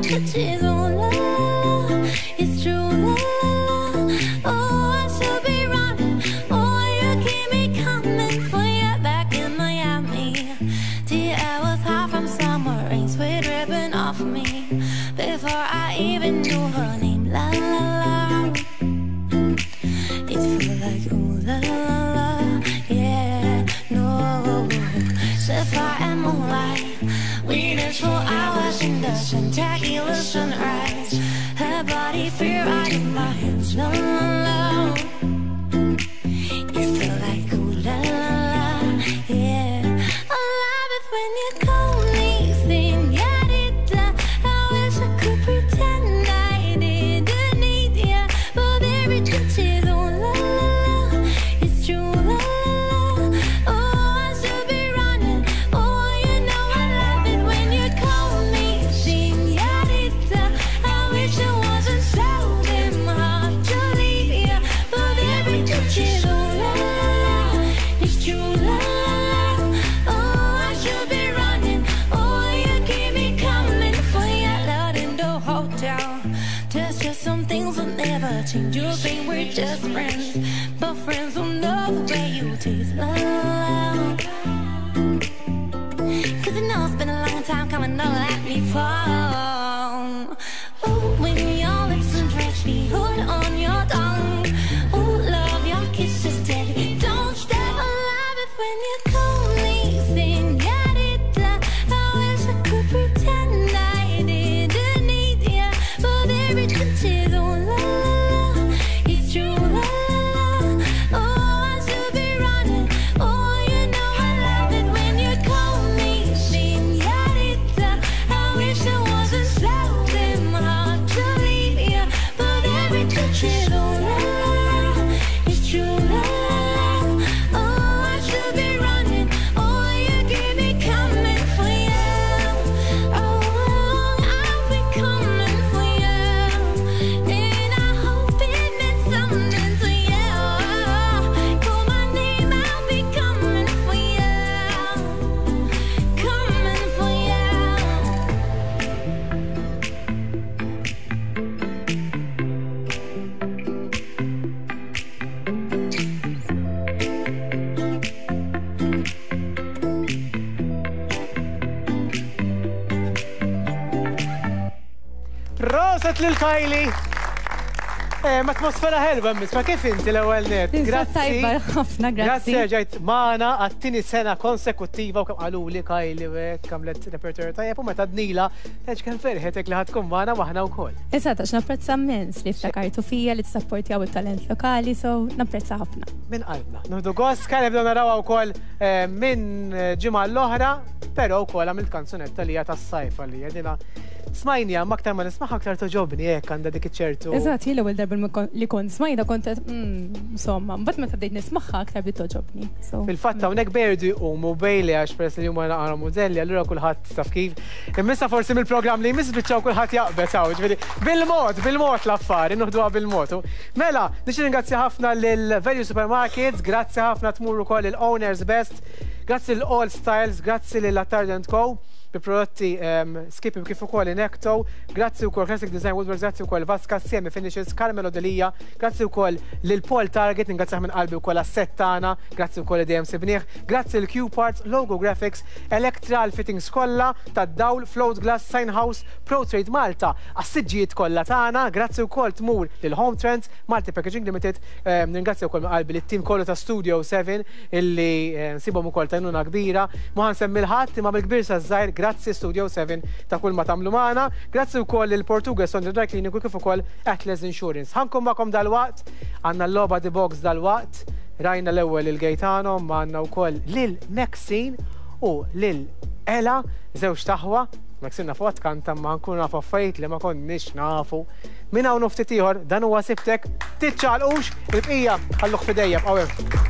touches, oh la la, it's true, la la la. Oh, I should be running, oh, you keep me coming for you back in Miami. Dear, I was hot from summer rain, sweat dripping off me before I even knew her name, la la la. It feels like ooh la la la, yeah, no. Sapphire and moonlight, we danced for hours in the sun, tequila sunrise. Her body feel right in my hands, la la la. It feel like ooh la la la, yeah. I love it when you call me señorita. I wish I could pretend I didn't need ya, but every touch is oh la la la, it's true la la la. Oh, I should be running, oh you know I love it when you call me señorita. I wish I wasn't so damn hard to leave ya, but every touch is oh la la la, it's true la la la. Oh, I should be running, oh you keep me coming for ya. Out in the hotel, there's just some things will never change. You think we're just friends, but friends will know the way you taste, la la la. Cause I know it's been a long time coming, don't let me fall. Oh, when your lips undress me, hold on your tongue. Oh, love, your kisses steady, don't stop. I love it when you call me señorita. I wish I could pretend I didn't need ya, but every touch is oh la la la, it's true la la la. Oh, I should be running, oh you know I love it when you call me señorita. I wish I wasn't so damn hard to leave ya, but every touch is oh la la la, it's true la la la. Oh, I should be running, oh you keep me coming for you. Oh, I'll be coming for you, and I hope it meant something to you. Call my name, I'll be coming for you, coming for you. Proset lil Kylie! Atmosfera ħelba, ma kif inti l-ewwel net? Tajba, ħafna, Grazzi grazzi. ġejt magħna għat-tieni sena konsekuttiva u kemm qaluli Kylie u hekk għamlet repertoire tajjeb u meta dnila tgħid kemm ferħetek li ħadkun magħna waħna wkoll. Eżatt, għax napprezza immens li ftakartu fija li tsapportjaw it-talent lokali, so napprezza ħafna. Min qalbna. Nuħdu gost, Kylie bdew narawha wkoll minn ġimgħa l-oħra, però wkoll għamilt kanzunetta li hija tas-sajf li jedina smajnija maktar ma nismaħ aktar toġobni hekk għandha dik iċ-ċertu. Eżatt, jien l-ewwel darba li kont smajda kont insomma, mbagħad meta bdejt nismaħħa aktar bdiet toġobni. Fil-fatt hawnhekk Berdi u Mubejli għax peress li huma naqra modelli, allura kulħadd taf kif. Immissa forsi mill-programm li jmiss biċċaw kulħadd jaqbet hawn, ġifieri bil-mod l-affari, nuħduha bil-mod. Mela, nixtieq ringrazzja ħafna lil Value Supermarkets, grazzi ħafna tmur ukoll il-Owners Best, grazzi lil All Styles, grazzi lil Attard & Co. bi prodotti Skippy kif ukoll Inecto, grazzi wkoll Classic Design Woodworks, grazzi wkoll Vasca Semi Finishes, Carmelo Delija, grazzi wkoll lil Paul Target, ningrazzjah minn qalbi wkoll għas-set tagħna, grazzi wkoll DM Sibnieh, grazzi lil Q Parts, Logo Graphics, Electral Fittings kollha tad-dawl, Float Glass, Sign House, Pro Trade Malta, għas-siġġijiet kollha tagħna, grazzi wkoll tmur lil Home Trends, Malti Packaging Limited, ningrazzja wkoll minn qalbi lit-tim kollu ta' Studio 7 illi nsibhom ukoll tajnuna kbira, ma ħansemmi l-ħadd imma bil-kbir saż-żgħir. Grazzi Studio 7 ta' kull ma tagħmlu magħna. Grazzi wkoll il-Portugal Sondra Dry Clinic u kif ukoll Atlas Insurance. Ħankom magħkom dal-waqt, għandna l-logħba The Box dal-waqt, rajna l-ewwel il-Gaetano, ma għandna wkoll lil Maxine u lil Ella, żewġ taħwa. Maxine nafu għat kanta ma nkunu nafu affarijiet li ma konniex nafu. Min hawn ftit ieħor dan huwa sibtek tiċċaqlqux il-bqija ħalluh fidejja b'qawem.